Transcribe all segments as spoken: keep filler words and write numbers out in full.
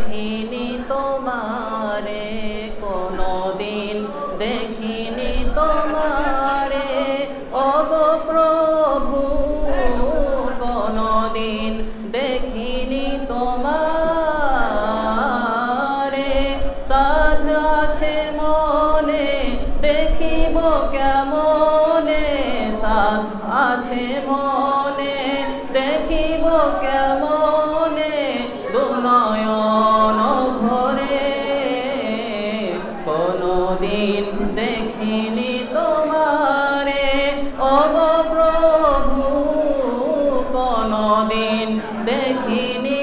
দেখিনি তোমারে, কোনদিন দেখিনি তোমারে ওগো প্রভু, কোনদিন দেখিনি তোমারে। সাধ আছে মনে দেখিব কেমনে, সাধ আছে মনে দেখিব কেমনে, দুনয়ন ভরে কোনদিন দেখিনি তোমারে ওগো প্রভু, কোনদিন দেখিনি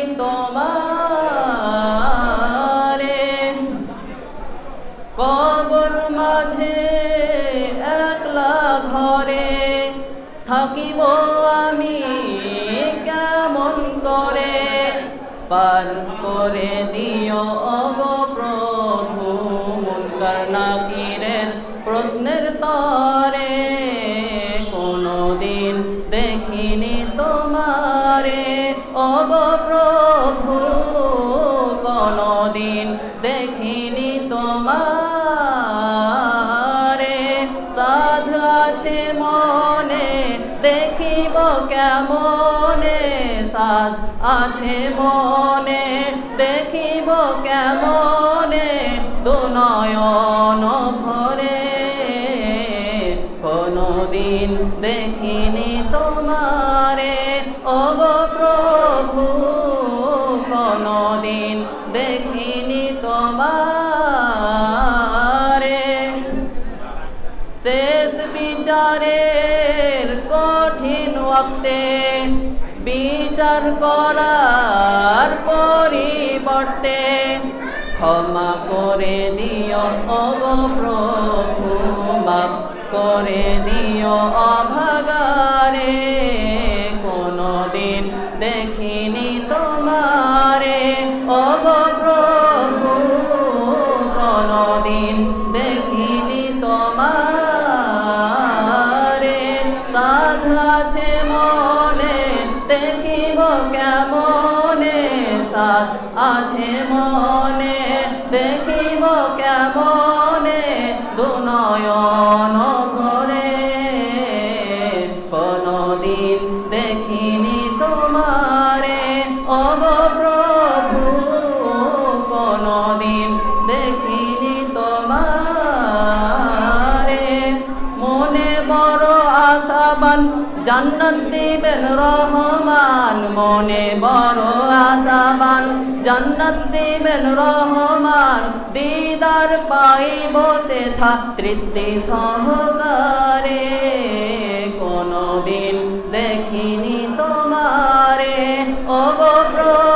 তোমারে। কবর মাঝে একলা ঘরে থাকিব আমি কেমন করে, পার করে দিও ওগো প্রভু মুনকার নাকিরের প্রশ্নের তরে। কোনদিন দেখিনি তোমারে ওগো প্রভু, কোনদিন দেখিনি তোমারে। সাধ আছে মনে দেখিব কেমনে, সাধ আছে মনে দেখিব কেমনে, দুনয়ন ভরে কোনদিন দেখিনি তোমারে ওগো প্রভু, কোনদিন দেখিনি তোমারে। শেষ বিচারের কঠিন ওয়াক্তে বিচার করার পরিবর্তে ক্ষমা করে দিও ওগো প্রভু, মাফ করে দিও অভাগারে। কোনদিন দেখিনি তোমারে ওগো প্রভু, কোনদিন দেখিনি তোমারে। সাধ আছে মনে দেখিব কেমনে, সাধ আছে মনে দেখিব কেমনে, দুনয়ন ভরে কোনদিন দেখিনি তোমারে ওগো প্রভু, কোনদিন দেখিনি তোমারে। মনে বড় আশাবান জান্নাত দিবেন রহমান, মনে বড় আশাবান জান্নাত দিবেন রহমান, দিদার পাইব সেথা তৃপ্তি সহকারে। কোনদিন দেখিনি তোমারে ওগো প্রভু,